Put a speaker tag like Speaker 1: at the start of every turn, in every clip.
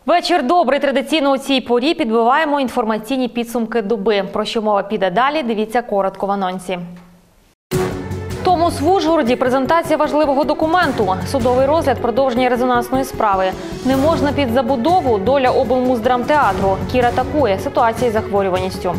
Speaker 1: Вечір добрий. Традиційно у цій порі підбиваємо інформаційні підсумки доби. Про що мова піде далі, дивіться коротко в анонсі. Томос в Ужгороді. Презентація важливого документу. Судовий розгляд продовження резонансної справи. Не можна під забудову. Доля облмуздрамтеатру. Кір атакує. Ситуація із захворюваністю.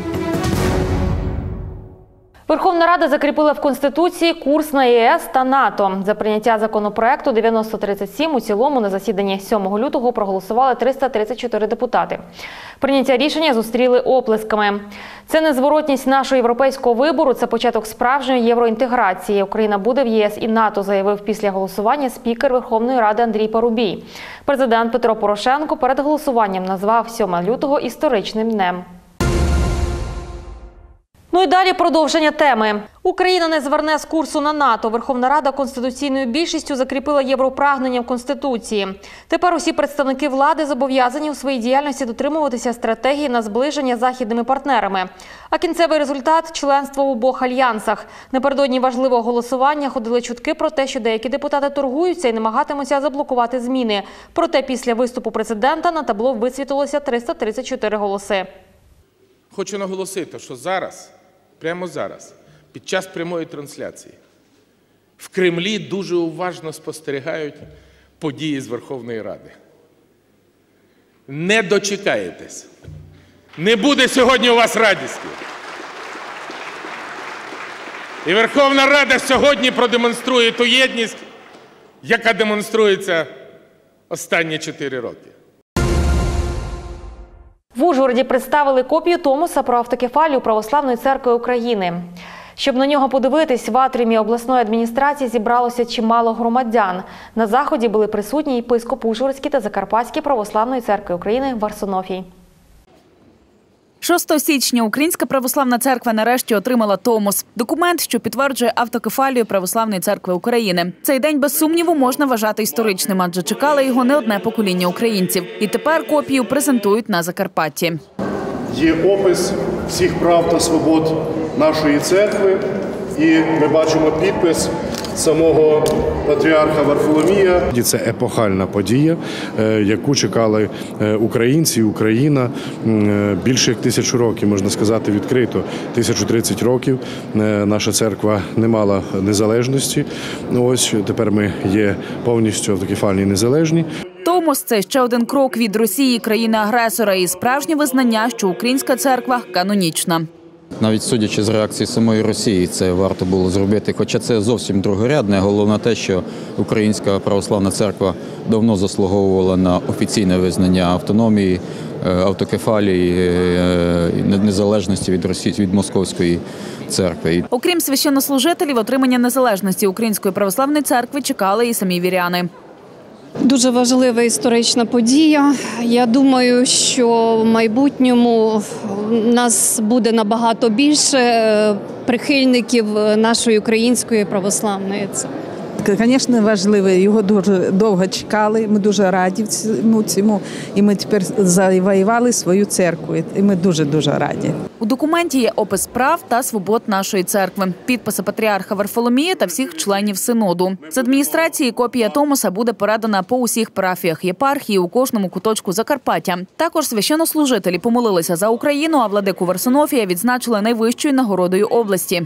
Speaker 1: Верховна Рада закріпила в Конституції курс на ЄС та НАТО. За прийняття законопроекту 9037 у цілому на засіданні 7 лютого проголосували 334 депутати. Прийняття рішення зустріли оплесками. Це незворотність нашого європейського вибору, це початок справжньої євроінтеграції. Україна буде в ЄС і НАТО, заявив після голосування спікер Верховної Ради Андрій Парубій. Президент Петро Порошенко перед голосуванням назвав 7 лютого історичним днем. Ну і далі продовження теми. Україна не зверне з курсу на НАТО. Верховна Рада конституційною більшістю закріпила європрагнення в Конституції. Тепер усі представники влади зобов'язані у своїй діяльності дотримуватися стратегії на зближення з західними партнерами. А кінцевий результат – членство в обох альянсах. Напередодні важливого голосування ходили чутки про те, що деякі депутати торгуються і намагатимуться заблокувати зміни. Проте після виступу президента на табло висвітлилося 334 голоси.
Speaker 2: Хочу наголосити, що зараз, прямо зараз, під час прямої трансляції, в Кремлі дуже уважно спостерігають події з Верховної Ради. Не дочекаєтесь. Не буде сьогодні у вас радісті. І Верховна Рада сьогодні продемонструє ту єдність, яка демонструється останні 4 роки.
Speaker 1: В Ужгороді представили копію Томоса про автокефалію Православної церкви України. Щоб на нього подивитись, в атріумі обласної адміністрації зібралося чимало громадян. На заході були присутні єпископ Ужгородський та Закарпатський Православної церкви України Варсонофій.
Speaker 3: 6 січня Українська Православна Церква нарешті отримала Томос – документ, що підтверджує автокефалію Православної Церкви України. Цей день, без сумніву, можна вважати історичним, адже чекали його не одне покоління українців. І тепер копію презентують на Закарпатті.
Speaker 4: Є опис всіх прав та свобод нашої церкви, і ми бачимо підпис самого патріарха Варфоломія. Це епохальна подія, яку чекали українці і Україна більше як 1000 років, можна сказати відкрито. 1030 років наша церква не мала незалежності. Ось тепер ми є повністю автокефальні і незалежні.
Speaker 3: Томос – це ще один крок від Росії, країни-агресора, і справжнє визнання, що українська церква канонічна.
Speaker 5: Навіть судячи з реакції самої Росії, це варто було зробити, хоча це зовсім другорядне. Головне те, що Українська Православна Церква давно заслуговувала на офіційне визнання автономії, автокефалії, незалежності від Росії, від Московської церкви.
Speaker 3: Окрім священнослужителів, отримання незалежності Української Православної Церкви чекали і самі віряни.
Speaker 6: Дуже важлива історична подія. Я думаю, що в майбутньому нас буде набагато більше прихильників нашої Української Православної Церкви.
Speaker 7: Звісно, важливе. Його дуже довго чекали. Ми дуже раді цьому. І ми тепер завоювали свою церкву. І ми дуже раді.
Speaker 3: У документі є опис прав та свобод нашої церкви, підписи патріарха Варфоломія та всіх членів синоду. З адміністрації копія Томоса буде передана по усіх парафіях єпархії у кожному куточку Закарпаття. Також священнослужителі помолилися за Україну, а владику Варсонофія відзначили найвищою нагородою області.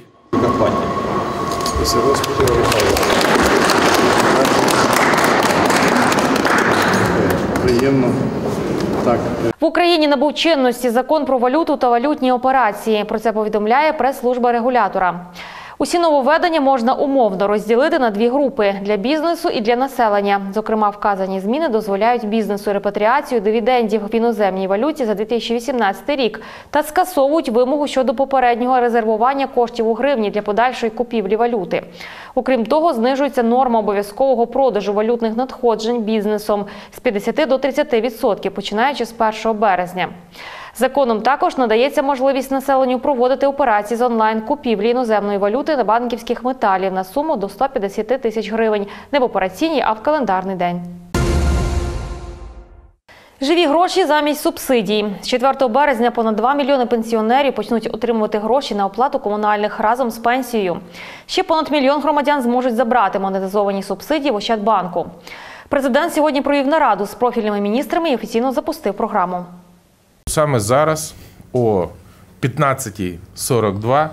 Speaker 4: Приємно. Так.
Speaker 1: В Україні набув чинності закон про валюту та валютні операції. Про це повідомляє прес-служба регулятора. Усі нововведення можна умовно розділити на 2 групи – для бізнесу і для населення. Зокрема, вказані зміни дозволяють бізнесу репатріацію дивідендів в іноземній валюті за 2018 рік та скасовують вимогу щодо попереднього резервування коштів у гривні для подальшої купівлі валюти. Окрім того, знижується норма обов'язкового продажу валютних надходжень бізнесом з 50 до 30%, починаючи з 1 березня. Законом також надається можливість населенню проводити операції з онлайн-купівлі іноземної валюти на банківських металів на суму до 150 тисяч гривень не в операційній, а в календарний день. Живі гроші замість субсидій. З 4 березня понад 2 мільйони пенсіонерів почнуть отримувати гроші на оплату комунальних разом з пенсією. Ще понад 1 мільйон громадян зможуть забрати монетизовані субсидії в Ощадбанку. Президент сьогодні провів нараду з профільними міністрами і офіційно запустив програму.
Speaker 2: Саме зараз о 15:42,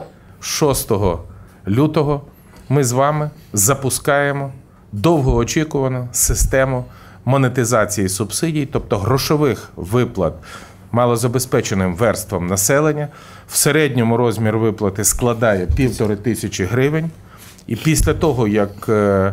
Speaker 2: 6 лютого, ми з вами запускаємо довгоочікувану систему монетизації субсидій, тобто грошових виплат малозабезпеченим верствам населення. В середньому розмір виплати складає 1500 гривень. І після того, як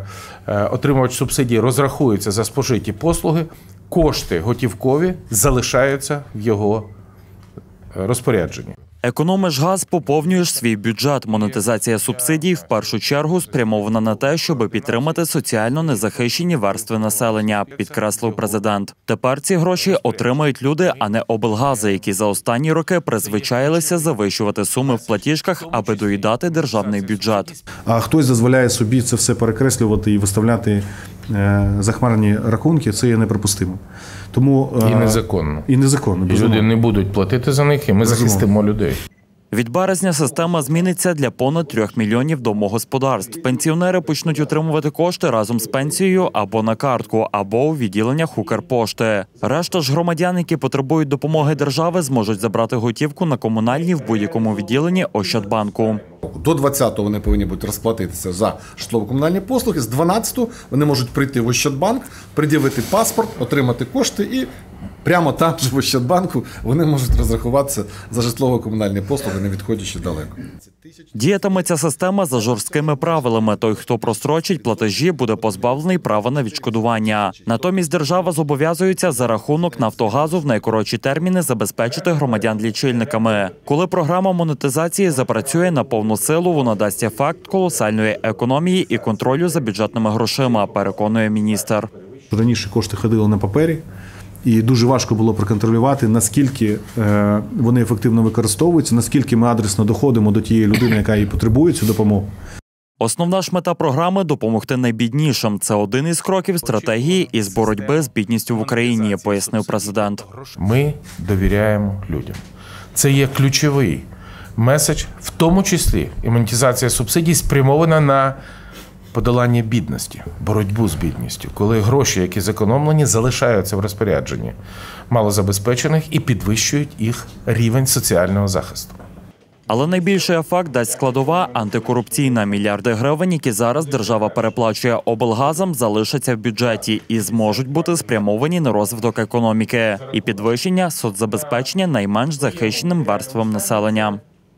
Speaker 2: отримувач субсидій розрахується за спожиті послуги, кошти готівкові залишаються в його розпорядженні.
Speaker 8: Економиш газ, поповнюєш свій бюджет. Монетизація субсидій в першу чергу спрямована на те, щоб підтримати соціально незахищені верстви населення, підкреслив президент. Тепер ці гроші отримають люди, а не облгази, які за останні роки призвичаїлися завищувати суми в платіжках, аби доїдати державний бюджет.
Speaker 9: А хтось дозволяє собі це все перекреслювати і виставляти захмарні рахунки, це є неприпустимо. Тому
Speaker 2: І незаконно.
Speaker 9: І незаконно.
Speaker 2: І люди не будуть платити за них, і ми захистимо людей.
Speaker 8: Від березня система зміниться для понад 3 мільйонів домогосподарств. Пенсіонери почнуть отримувати кошти разом з пенсією або на картку, або у відділеннях Укрпошти. Решта ж громадян, які потребують допомоги держави, зможуть забрати готівку на комунальні в будь-якому відділенні Ощадбанку.
Speaker 10: До 20-го вони повинні будуть розплатитися за житлово-комунальні послуги. З 12-го вони можуть прийти в Ощадбанк, пред'явити паспорт, отримати кошти і прямо там ж в Ощадбанку вони можуть розрахуватися за житлово-комунальні послуги, не відходячи далеко.
Speaker 8: Діятиме ця система за жорсткими правилами. Той, хто прострочить платежі, буде позбавлений права на відшкодування. Натомість держава зобов'язується за рахунок «Нафтогазу» в найкоротші терміни забезпечити громадян лічильниками. Коли програма монетизації запрацює на повну силу, вона дасть ефект колосальної економії і контролю за бюджетними грошима, переконує міністр.
Speaker 9: Раніше кошти ходили на папері, і дуже важко було проконтролювати, наскільки вони ефективно використовуються, наскільки ми адресно доходимо до тієї людини, яка їй потребує цю допомогу.
Speaker 8: Основна ж мета програми – допомогти найбіднішим. Це один із кроків стратегії із боротьби з бідністю в Україні, пояснив президент.
Speaker 2: Ми довіряємо людям. Це є ключовий меседж, в тому числі і монетизація субсидій спрямована на подолання бідності, боротьбу з бідністю, коли гроші, які зекономлені, залишаються в розпорядженні малозабезпечених і підвищують їх рівень соціального захисту.
Speaker 8: Але найбільший ефект дасть складова антикорупційна. Мільярди гривень, які зараз держава переплачує облгазам, залишаться в бюджеті і зможуть бути спрямовані на розвиток економіки і підвищення соцзабезпечення найменш захищеним верствам населення.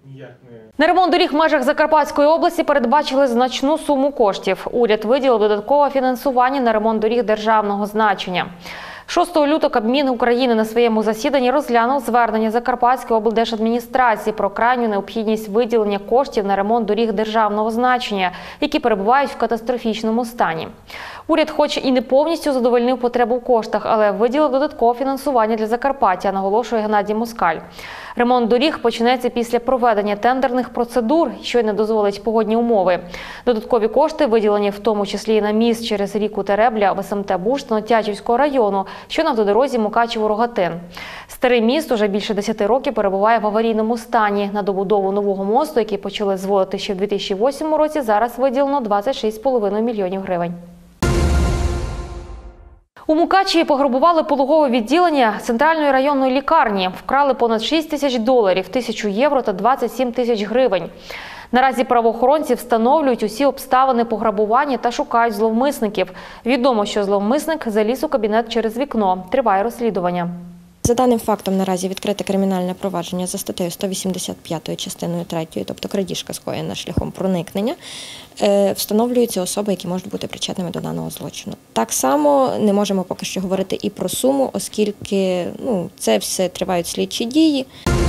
Speaker 1: На ремонт доріг в межах Закарпатської області передбачили значну суму коштів. Уряд виділив додаткове фінансування на ремонт доріг державного значення. 6 лютого Кабмін України на своєму засіданні розглянув звернення Закарпатської облдержадміністрації про крайню необхідність виділення коштів на ремонт доріг державного значення, які перебувають в катастрофічному стані. Уряд хоч і не повністю задовольнив потребу в коштах, але виділив додаткове фінансування для Закарпаття, наголошує Геннадій Москаль. Ремонт доріг почнеться після проведення тендерних процедур, що й не дозволить погодні умови. Додаткові кошти виділені в тому числі і на міст через ріку Теребля в СМТ Буштино Тячівського району, що на автодорозі Мукачево-Рогатин. Старий міст уже більше 10 років перебуває в аварійному стані. На добудову нового мосту, який почали зводити ще в 2008 році, зараз виділено 26,5 мільйонів гривень. У Мукачеві пограбували пологове відділення центральної районної лікарні. Вкрали понад 6 тисяч доларів, 1000 євро та 27 тисяч гривень. Наразі правоохоронці встановлюють усі обставини пограбування та шукають зловмисників. Відомо, що зловмисник заліз у кабінет через вікно. Триває розслідування.
Speaker 11: За даним фактом наразі відкрите кримінальне провадження за статтею 185 частиною 3, тобто крадіжка скоєна шляхом проникнення, встановлюються особи, які можуть бути причетними до даного злочину. Так само не можемо поки що говорити і про суму, оскільки це все тривають слідчі дії.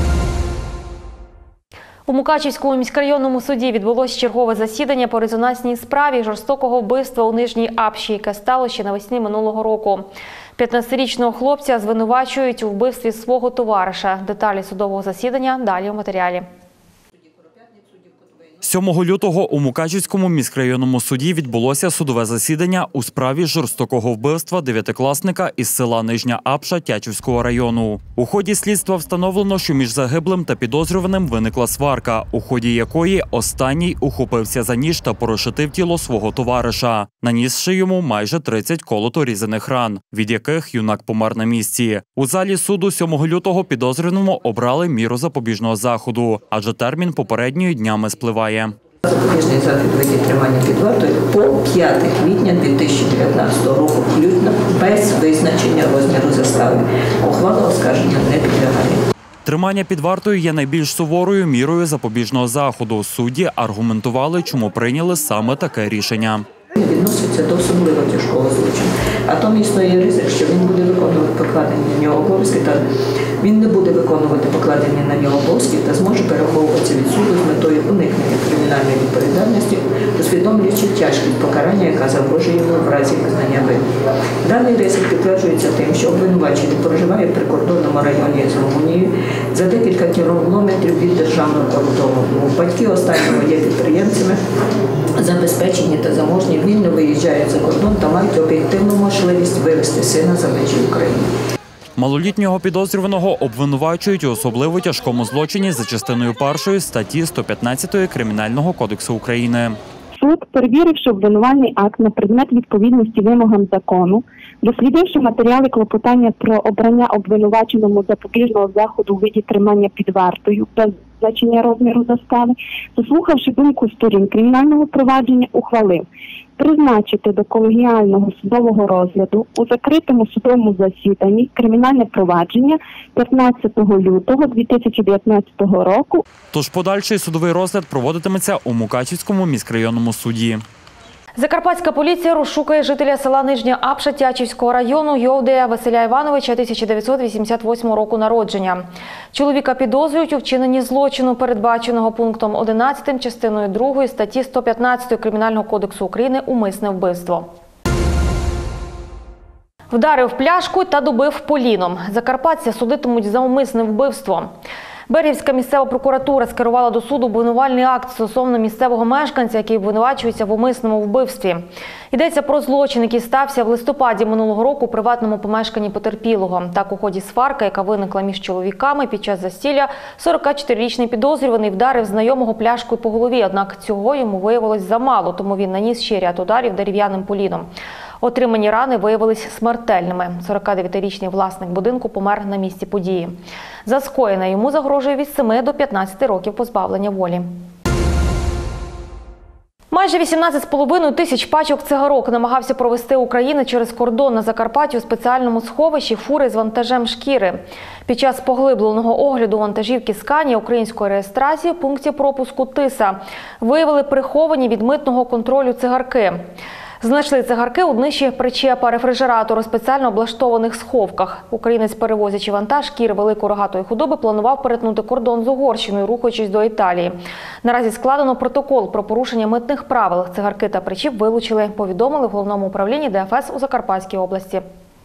Speaker 1: У Мукачівському міськрайонному суді відбулось чергове засідання по резонансній справі жорстокого вбивства у Нижній Апші, яке стало ще навесні минулого року. 15-річного хлопця звинувачують у вбивстві свого товариша. Деталі судового засідання далі у матеріалі.
Speaker 8: 7 лютого у Мукачівському міськрайонному суді відбулося судове засідання у справі жорстокого вбивства 9-класника із села Нижня Апша Тячівського району. У ході слідства встановлено, що між загиблим та підозрюваним виникла сварка, у ході якої останній ухопився за ніж та порошитив тіло свого товариша, нанісши йому майже 30 колото-різаних ран, від яких юнак помер на місці. У залі суду 7 лютого підозрюваному обрали міру запобіжного заходу, адже термін попередньої днями спливає.
Speaker 12: Запобіжний захід у виді тримання під вартою по 5 квітня 2019 року включно, без визначення розміру застави. Ухвала оскарження не підлягає.
Speaker 8: Тримання під вартою є найбільш суворою мірою запобіжного заходу. Судді аргументували, чому прийняли саме таке рішення.
Speaker 12: Відноситься до особливо тяжкого злочину. А тому існує ризик, що він буде виконувати покладені на нього обов'язки, та він не буде виконувати покладені на нього обов'язки та зможе переховуватися від суду з метою уникнення кримінальної відповідальності, усвідомлюючи тяжкість покарання, яка загрожує йому в разі визнання вини. Даний ризик підтверджується тим, що обвинувачений проживає в прикордонному районі з Румунією за декілька кілометрів від державного кордону. Батьки останнього є підприємцями, забезпечені та заможні, вільно виїжджають за кордон та мають об'єктивну можливість вивезти сина за межі України.
Speaker 8: Малолітнього підозрюваного обвинувачують у особливо тяжкому злочині за частиною 1 статті 115 Кримінального кодексу України.
Speaker 13: Суд, перевіривши обвинувальний акт на предмет відповідності вимогам закону, дослідивши матеріали клопотання про обрання обвинуваченому запобіжного заходу у виді тримання під вартою без визначення розміру застави, заслухавши думку сторін кримінального провадження, ухвалив призначити до колегіального судового розгляду у закритому судовому засіданні кримінальне провадження 15 лютого 2019 року.
Speaker 8: Тож подальший судовий розгляд проводитиметься у Мукачівському міськрайонному суді.
Speaker 1: Закарпатська поліція розшукує жителя села Нижня Апша Тячівського району Йовдея Василя Івановича 1988 року народження. Чоловіка підозрюють у вчиненні злочину, передбаченого пунктом 11 частиною 2 статті 115 Кримінального кодексу України «Умисне вбивство». Вдарив пляшку та добив поліном. Закарпатця судитимуть за умисне вбивство. Берегівська місцева прокуратура скерувала до суду обвинувальний акт стосовно місцевого мешканця, який обвинувачується в умисному вбивстві. Йдеться про злочин, який стався в листопаді минулого року у приватному помешканні потерпілого. Так, у ході сварки, яка виникла між чоловіками під час застілля, 44-річний підозрюваний вдарив знайомого пляшкою по голові, однак цього йому виявилось замало, тому він наніс ще ряд ударів дерев'яним поліном. Отримані рани виявились смертельними. 49-річний власник будинку помер на місці події. За скоєне йому загрожує від 7 до 15 років позбавлення волі. Майже 18,5 тисяч пачок цигарок намагався провести Україна через кордон на Закарпатті у спеціальному сховищі фури з вантажем шкіри. Під час поглибленого огляду вантажівки Сканія української реєстрації в пункті пропуску Тиса виявили приховані від митного контролю цигарки. Знайшли цигарки у днищі причепа рефрижератору у спеціально облаштованих сховках. Українець, перевозячи вантаж шкіри великої рогатої худоби, планував перетнути кордон з Угорщиною, рухаючись до Італії. Наразі складено протокол про порушення митних правил. Цигарки та причіп вилучили, повідомили в Головному управлінні ДФС у Закарпатській області.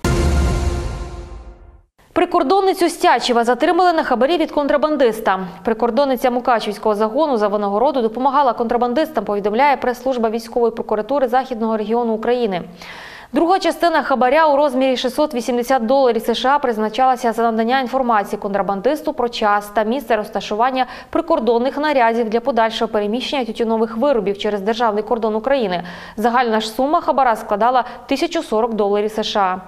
Speaker 1: Прикордонницю з Тячева затримали на хабарі від контрабандиста. Прикордонниця Мукачівського загону за винагороду допомагала контрабандистам, повідомляє прес-служба військової прокуратури Західного регіону України. Друга частина хабаря у розмірі $680 США призначалася за надання інформації контрабандисту про час та місце розташування прикордонних нарядів для подальшого переміщення тютюнових виробів через державний кордон України. Загальна ж сума хабара складала $1040 США.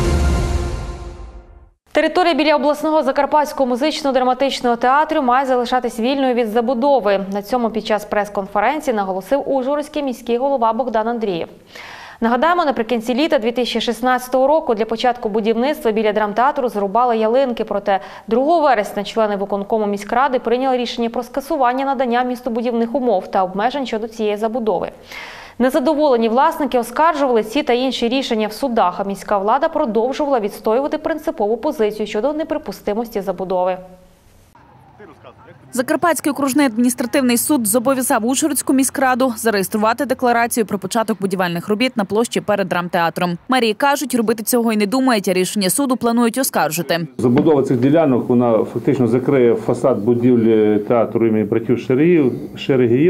Speaker 1: Територія біля обласного Закарпатського музично-драматичного театру має залишатись вільною від забудови. На цьому під час прес-конференції наголосив ужгородський міський голова Богдан Андрієв. Нагадаємо, наприкінці літа 2016 року для початку будівництва біля драмтеатру зрубали ялинки. Проте 2 вересня члени виконкому міськради прийняли рішення про скасування надання містобудівних умов та обмежень щодо цієї забудови. Незадоволені власники оскаржували ці та інші рішення в судах, а міська влада продовжувала відстоювати принципову позицію щодо неприпустимості забудови.
Speaker 3: Закарпатський окружний адміністративний суд зобов'язав Ужгородську міськраду зареєструвати декларацію про початок будівельних робіт на площі перед драмтеатром. Мерії кажуть, робити цього і не думають, а рішення суду планують оскаржити.
Speaker 14: Забудова цих ділянок, вона фактично закриє фасад будівлі театру імені братів Шерегіїв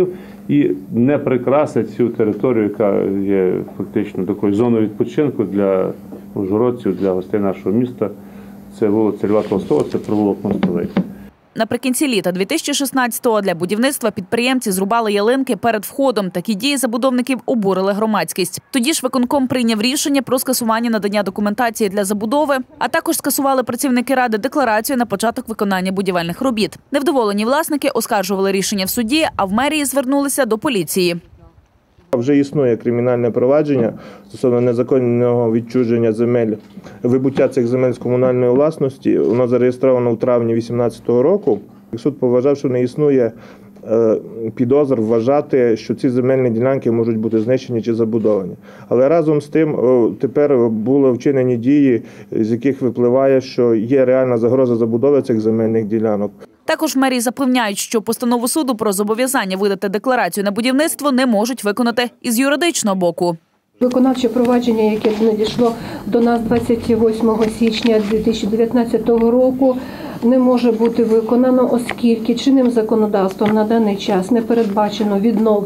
Speaker 14: і не прикрасить цю територію, яка є фактично такою зоною відпочинку для ужгородців, для гостей нашого міста. Це вулиця Льва Толстого, це провулок Мостовий.
Speaker 3: Наприкінці літа 2016-го для будівництва підприємці зрубали ялинки перед входом. Такі дії забудовників обурили громадськість. Тоді ж виконком прийняв рішення про скасування надання документації для забудови, а також скасували працівники ради декларацію на початок виконання будівельних робіт. Невдоволені власники оскаржували рішення в суді, а в мерії звернулися до поліції.
Speaker 15: Вже існує кримінальне провадження стосовно незаконного відчуження земель, вибуття цих земель з комунальної власності. Воно зареєстровано у травні 2018 року. Суд поважав, що не існує підозр вважати, що ці земельні ділянки можуть бути знищені чи забудовані. Але разом з тим тепер були вчинені дії, з яких випливає, що є реальна загроза забудови цих земельних ділянок.
Speaker 3: Також в мерії запевняють, що постанову суду про зобов'язання видати декларацію на будівництво не можуть виконати із юридичного боку.
Speaker 16: Виконавче провадження, яке надійшло до нас 28 січня 2019 року, не може бути виконано, оскільки чинним законодавством на даний час не передбачено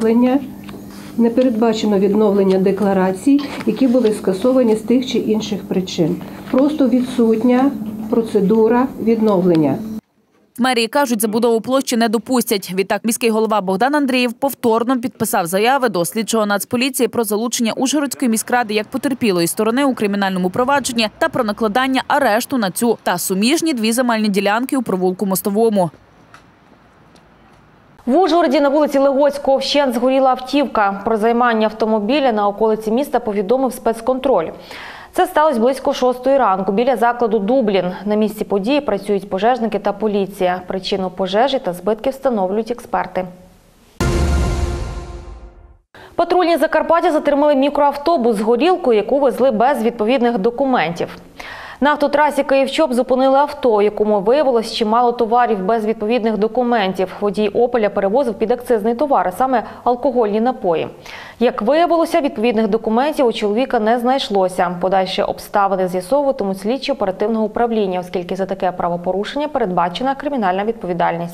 Speaker 16: відновлення декларацій, які були скасовані з тих чи інших причин. Просто відсутня процедура відновлення.
Speaker 3: В мерії кажуть, забудову площі не допустять. Відтак міський голова Богдан Андрієв повторно підписав заяви до слідчого Нацполіції про залучення Ужгородської міськради як потерпілої сторони у кримінальному провадженні та про накладання арешту на цю та суміжні 2 земельні ділянки у провулку Мостовому.
Speaker 1: В Ужгороді на вулиці Легоцького вщент згоріла автівка. Про займання автомобіля на околиці міста повідомив спецконтроль. Це сталося близько 6-ї ранку біля закладу «Дублін». На місці події працюють пожежники та поліція. Причину пожежі та збитки встановлюють експерти. Патрульні Закарпаття затримали мікроавтобус з горілкою, яку везли без відповідних документів. На автотрасі Київ-Чоп зупинили авто, в якому виявилось чимало товарів без відповідних документів. Водій «Опеля» перевозив підакцизний товар, а саме алкогольні напої. Як виявилося, відповідних документів у чоловіка не знайшлося. Подальші обставини з'ясовуватимуть слідчі оперативного управління, оскільки за таке правопорушення передбачена кримінальна відповідальність.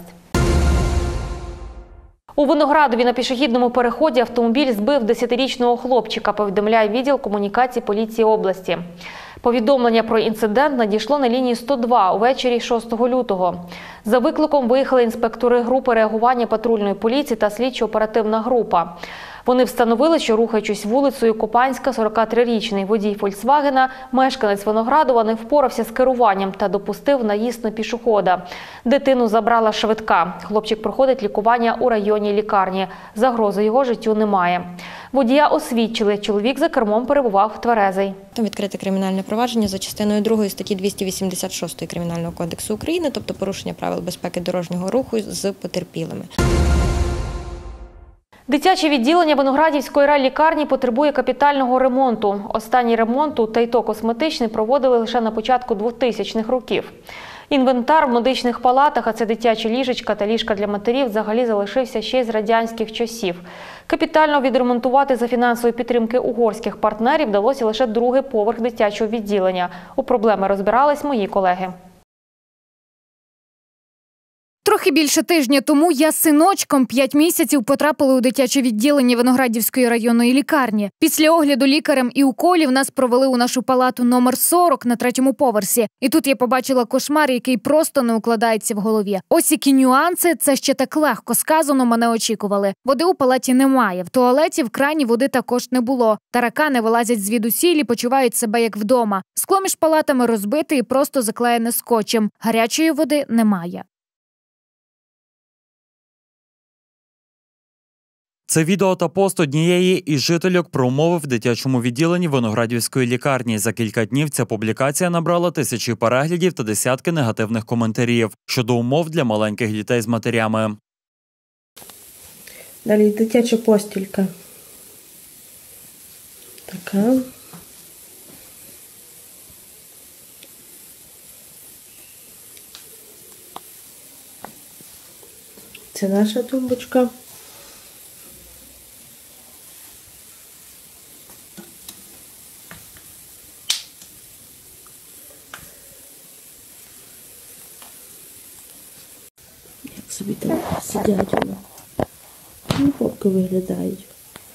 Speaker 1: У Виноградові на пішохідному переході автомобіль збив 10-річного хлопчика, повідомляє відділ комунікацій поліції області. Повідомлення про інцидент надійшло на лінії 102 увечері 6 лютого. За викликом виїхали інспектори групи реагування патрульної поліції та слідчо-оперативна група. Вони встановили, що, рухаючись вулицею Копанська, 43-річний водій «Фольксвагена», мешканець Виноградова, не впорався з керуванням та допустив наїзд на пішохода. Дитину забрала швидка. Хлопчик проходить лікування у районній лікарні. Загрози його життю немає. Водія освідчили. Чоловік за кермом перебував тверезий.
Speaker 11: Відкрите кримінальне провадження за частиною 2 статті 286 Кримінального кодексу України, тобто порушення правил безпеки дорожнього руху з потерпілими.
Speaker 1: Дитяче відділення Виноградівської райлікарні потребує капітального ремонту. Останній ремонт тут та й то косметичний проводили лише на початку 2000-х років. Інвентар в медичних палатах, а це дитячі ліжечка та ліжка для матерів, взагалі залишився ще й з радянських часів. Капітально відремонтувати за фінансової підтримки угорських партнерів вдалося лише 2-й поверх дитячого відділення. У проблеми розбирались мої колеги.
Speaker 17: Трохи більше тижня тому я з синочком 5 місяців потрапили у дитяче відділення Виноградівської районної лікарні. Після огляду лікарем і уколів нас провели у нашу палату номер 40 на 3-му поверсі. І тут я побачила кошмар, який просто не укладається в голові. Ось які нюанси, це ще так легко сказано, мене очікували. Води у палаті немає, в туалеті в крані води також не було. Таракани вилазять звідусіль і почувають себе як вдома. Скло між палатами розбите і просто заклеєне скотчем. Гарячої води немає.
Speaker 8: Це відео та пост однієї із жительок про умови в дитячому відділенні Виноградівської лікарні. За кілька днів ця публікація набрала тисячі переглядів та десятки негативних коментарів щодо умов для маленьких дітей з матерями.
Speaker 18: Далі дитяча постілька. Така. Це наша тумбочка. Як собі там сидять воно. Попки виглядають.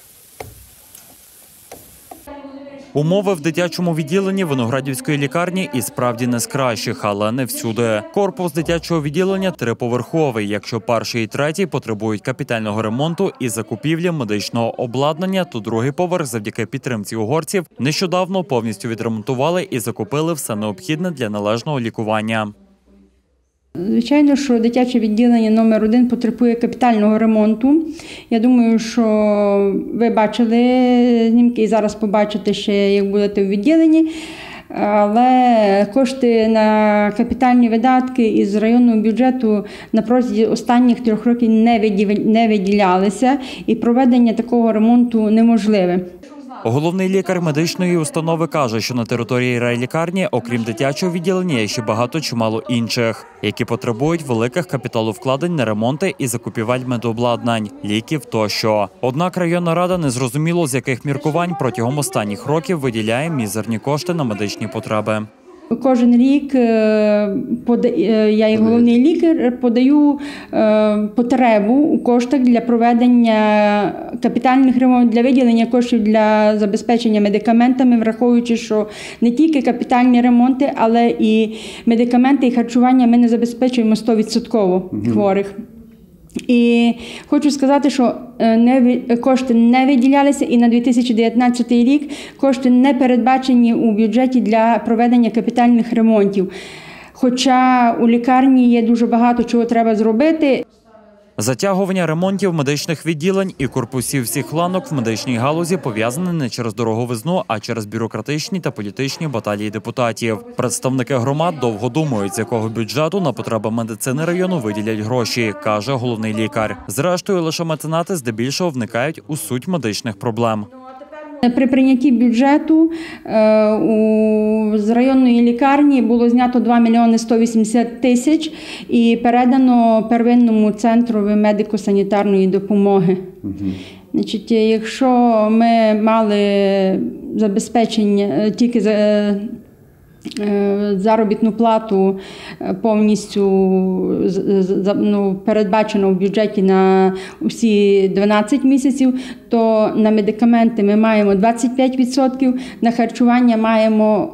Speaker 8: Умови в дитячому відділенні Виноградівської лікарні і справді не з кращих, але не всюди. Корпус дитячого відділення триповерховий. Якщо перший і третій потребують капітального ремонту і закупівлі медичного обладнання, то другий поверх завдяки підтримці угорців нещодавно повністю відремонтували і закупили все необхідне для належного лікування.
Speaker 19: Звичайно, що дитяче відділення номер 1 потребує капітального ремонту. Я думаю, що ви бачили знімки і зараз побачите ще, як будете в відділенні. Але кошти на капітальні видатки із районного бюджету на протязі останніх 3 років не виділялися, і проведення такого ремонту неможливе.
Speaker 8: Головний лікар медичної установи каже, що на території райлікарні, окрім дитячого відділення, є ще багато чимало інших, які потребують великих капіталовкладень на ремонти і закупівель медобладнань, ліків тощо. Однак районна рада незрозуміло з яких міркувань протягом останніх років виділяє мізерні кошти на медичні потреби.
Speaker 19: Кожен рік я, як головний лікар, подаю потребу у коштах для проведення капітальних ремонтів, для виділення коштів для забезпечення медикаментами, враховуючи, що не тільки капітальні ремонти, але і медикаменти і харчування ми не забезпечуємо 100% хворих. І хочу сказати, що кошти не виділялися, і на 2019 рік кошти не передбачені у бюджеті для проведення капітальних ремонтів. Хоча у лікарні є дуже багато чого треба зробити.
Speaker 8: Затягування ремонтів медичних відділень і корпусів всіх ланок в медичній галузі пов'язане не через дороговизну, а через бюрократичні та політичні баталії депутатів. Представники громад довго думають, з якого бюджету на потреби медицини району виділять гроші, каже головний лікар. Зрештою, лише меценати здебільшого вникають у суть медичних проблем.
Speaker 19: При прийнятті бюджету з районної лікарні було знято 2 мільйони 180 тисяч і передано первинному центру медико-санітарної допомоги. Значить, якщо ми мали забезпечення тільки заробітну плату повністю передбачено в бюджеті на усі 12 місяців, то на медикаменти ми маємо 25%, на харчування маємо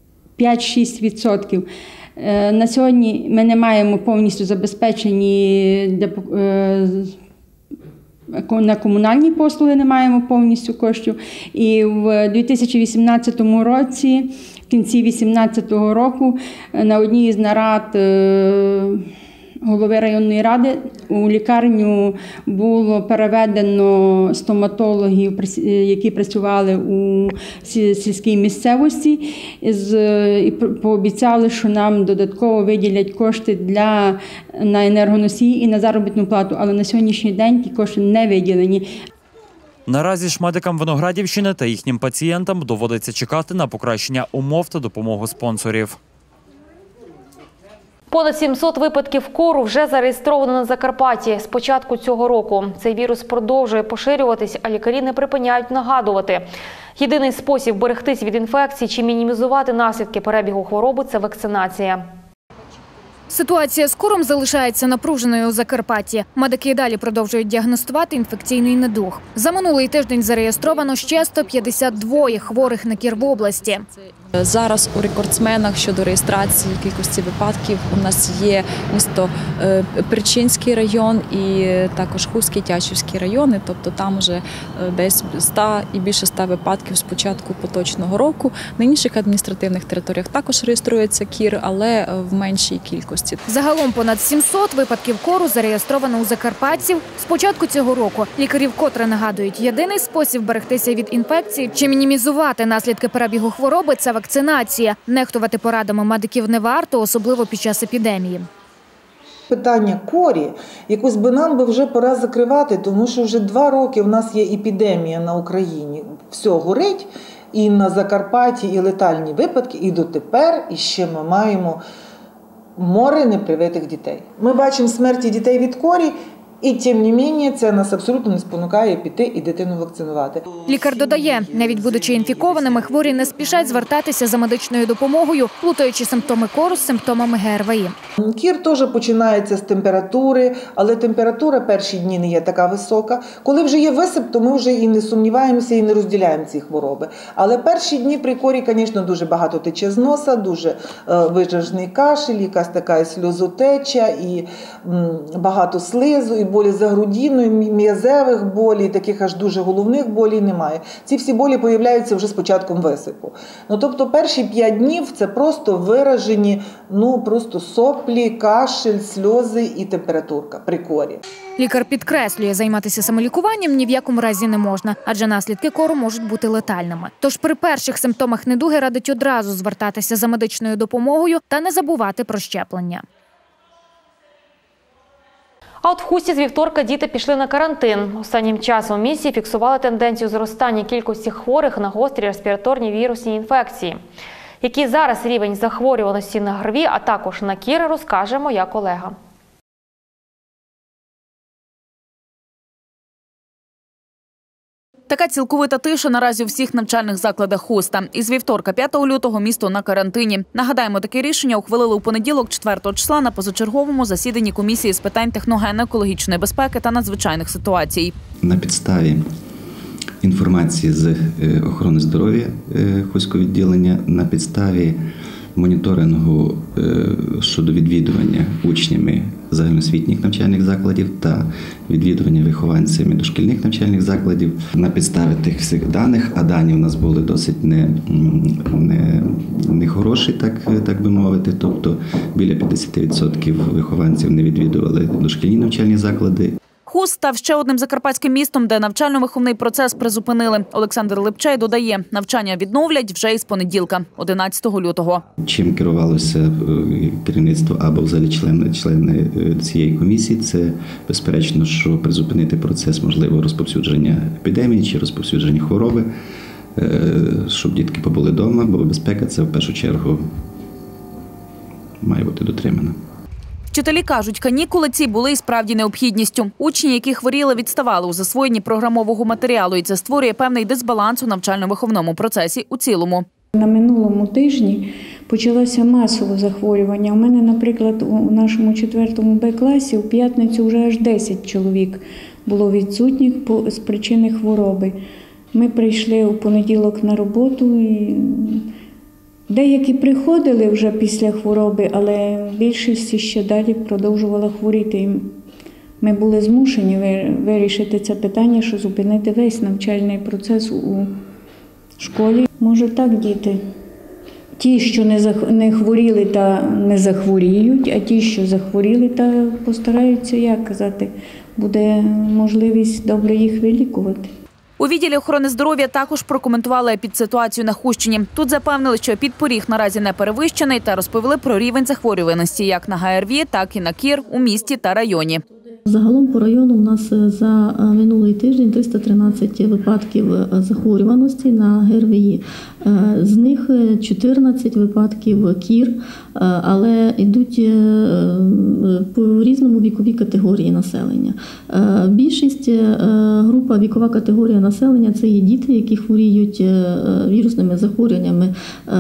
Speaker 19: 5-6%. На сьогодні ми не маємо повністю забезпечені на комунальні послуги, не маємо повністю коштів. І в 2018 році, в кінці 2018 року, на одній із нарад голови районної ради у лікарню було переведено стоматологів, які працювали у сільській місцевості, і пообіцяли, що нам додатково виділять кошти на енергоносії і на заробітну плату. Але на сьогоднішній день ті кошти не виділені.
Speaker 8: Наразі ж медикам Виноградівщини та їхнім пацієнтам доводиться чекати на покращення умов та допомогу спонсорів.
Speaker 1: Понад 700 випадків кору вже зареєстровано на Закарпатті з початку цього року. Цей вірус продовжує поширюватись, а лікарі не припиняють нагадувати. Єдиний спосіб берегтись від інфекцій чи мінімізувати наслідки перебігу хвороби – це вакцинація.
Speaker 17: Ситуація з кором залишається напруженою у Закарпатті. Медики й далі продовжують діагностувати інфекційний недуг. За минулий тиждень зареєстровано ще 152 хворих на кір в області.
Speaker 20: Зараз у рекордсменах щодо реєстрації кількості випадків у нас є місто Причинський район і також Хуський, Тячівський райони, тобто там вже десь 100 і більше 100 випадків з початку поточного року. На інших адміністративних територіях також реєструється кір, але в меншій кількості.
Speaker 17: Загалом понад 700 випадків кору зареєстровано у закарпатців з початку цього року. Лікарі вкотре нагадують, єдиний спосіб берегтися від інфекції чи мінімізувати наслідки перебігу хвороби – це вакцинація. Нехтувати порадами медиків не варто, особливо під час епідемії.
Speaker 21: Питання корі, якось би нам вже пора закривати, тому що вже 2 роки в нас є епідемія на Україні. Все горить, і на Закарпатті, і летальні випадки, і дотепер, і ще ми маємо море непривитих дітей. Ми бачимо смерті дітей від корі, І тим не менше, це нас абсолютно не спонукає піти і дитину вакцинувати.
Speaker 17: Лікар додає, навіть будучи інфікованими, хворі не спішать звертатися за медичною допомогою, плутаючи симптоми кору з симптомами ГРВІ.
Speaker 21: Кір теж починається з температури, але температура перші дні не є така висока. Коли вже є висип, то ми вже і не сумніваємося, і не розділяємо ці хвороби. Але перші дні при корі, звісно, дуже багато тече з носа, дуже вижажений кашель, якась така сльозотеча, і багато слизу, і болі за грудиною, м'язевих болей, таких аж дуже головних болей немає. Ці всі болі появляються вже з початком висипу. Тобто перші 5 днів це просто виражені, просто соплі, кашель, сльози і температурка при корі.
Speaker 17: Лікар підкреслює, займатися самолікуванням ні в якому разі не можна, адже наслідки кору можуть бути летальними. Тож при перших симптомах недуги радить одразу звертатися за медичною допомогою та не забувати про щеплення.
Speaker 1: А от в Хусті з вівторка діти пішли на карантин. Останнім часом в місті фіксували тенденцію зростання кількості хворих на гострі респіраторні вірусні інфекції. Який зараз рівень захворюваності на ГРВІ, а також на кір, розкаже моя колега.
Speaker 3: Така цілковита тиша наразі у всіх навчальних закладах Хуста. Із вівторка, 5 лютого, місто на карантині. Нагадаємо, таке рішення ухвалили у понеділок, 4 числа, на позачерговому засіданні комісії з питань техногенно-екологічної безпеки та надзвичайних ситуацій.
Speaker 5: На підставі інформації з охорони здоров'я Хуського відділення, на підставі моніторингу щодо відвідування учнями загальноосвітніх навчальних закладів та відвідування вихованцями дошкільних навчальних закладів. На підставі тих всіх даних, а дані в нас були досить не хороші, так би мовити, тобто біля 50% вихованців не відвідували дошкільні навчальні заклади.
Speaker 3: Хуст став ще одним закарпатським містом, де навчально-виховний процес призупинили. Олександр Липчай додає, навчання відновлять вже із понеділка, 11 лютого.
Speaker 5: Чим керувалося керівництво або взагалі члени цієї комісії, це безперечно, що призупинити процес можливо розповсюдження епідемії чи розповсюдження хвороби, щоб дітки побули вдома, бо безпека – це в першу чергу має бути дотримана.
Speaker 3: Вчителі кажуть, канікули ці були і справді необхідністю. Учні, які хворіли, відставали у засвоєнні програмового матеріалу, і це створює певний дисбаланс у навчально-виховному процесі у цілому.
Speaker 22: На минулому тижні почалося масове захворювання. У мене, наприклад, у нашому 4-му Б-класі у п'ятницю вже аж 10 чоловік було відсутніх з причини хвороби. Ми прийшли у понеділок на роботу і деякі приходили вже після хвороби, але більшість ще далі продовжувала хворіти. Ми були змушені вирішити це питання, що зупинити весь навчальний процес у школі. Може так, діти? Ті, що не хворіли, та не захворіють, а ті, що захворіли, та постараються, як казати, буде можливість добре їх вилікувати.
Speaker 3: У відділі охорони здоров'я також прокоментували епідситуацію на Хустщині. Тут запевнили, що епідпоріг наразі не перевищений та розповіли про рівень захворюваності як на ГРВІ, так і на кір у місті та районі.
Speaker 23: Загалом по району у нас за минулий тиждень 313 випадків захворюваності на ГРВІ. З них 14 випадків кір, але йдуть по різному віковій категорії населення. Більшість група вікова категорія населення – це є діти, які хворіють вірусними захворюваннями.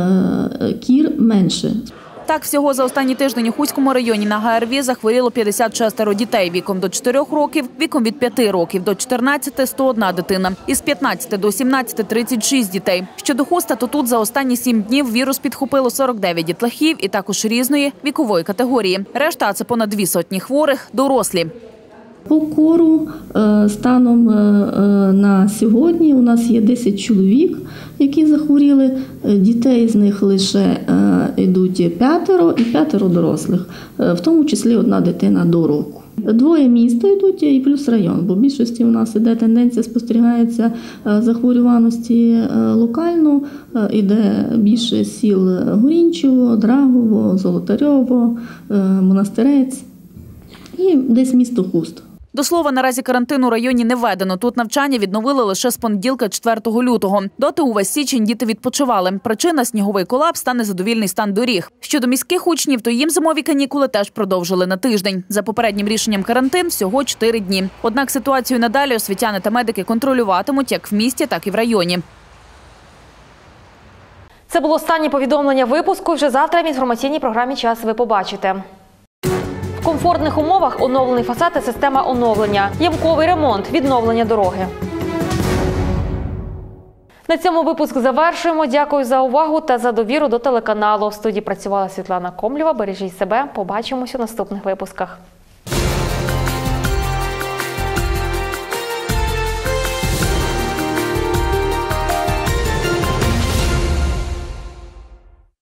Speaker 23: Кір менше.
Speaker 3: Так, всього за останній тиждень у Хуському районі на ГРВІ захворіло 56 дітей віком до 4 років, віком від 5 років до 14 – 101 дитина. Із 15 до 17 – 36 дітей. Щодо Хуста, то тут за останні 7 днів вірус підхопило 49 дітлахів і також різної вікової категорії. Решта – це понад 200 хворих – дорослі.
Speaker 23: По кору станом на сьогодні у нас є 10 чоловік, які захворіли. Дітей з них лише йдуть 5 і 5 дорослих, в тому числі 1 дитина до року. 2 міста йдуть і плюс район, бо в більшості у нас іде тенденція, спостерігається захворюваності локально, іде більше сіл Горінчево, Драгово, Золотарьово, Монастирець і десь місто Хуст.
Speaker 3: До слова, наразі карантин у районі не введено. Тут навчання відновили лише з понеділка 4 лютого. Доти увесь січень діти відпочивали. Причина – сніговий колапс та незадовільний стан доріг. Щодо міських учнів, то їм зимові канікули теж продовжили на тиждень. За попереднім рішенням карантин всього 4 дні. Однак ситуацію надалі освітяни та медики контролюватимуть як в місті, так і в районі.
Speaker 1: Це було останнє повідомлення випуску. Вже завтра в інформаційній програмі «Час» ви побачите. В комфортних умовах оновлений фасад та система оновлення. Ямковий ремонт, відновлення дороги. На цьому випуск завершуємо. Дякую за увагу та за довіру до телеканалу. В студії працювала Світлана Комлєва. Бережіть себе. Побачимося у наступних випусках.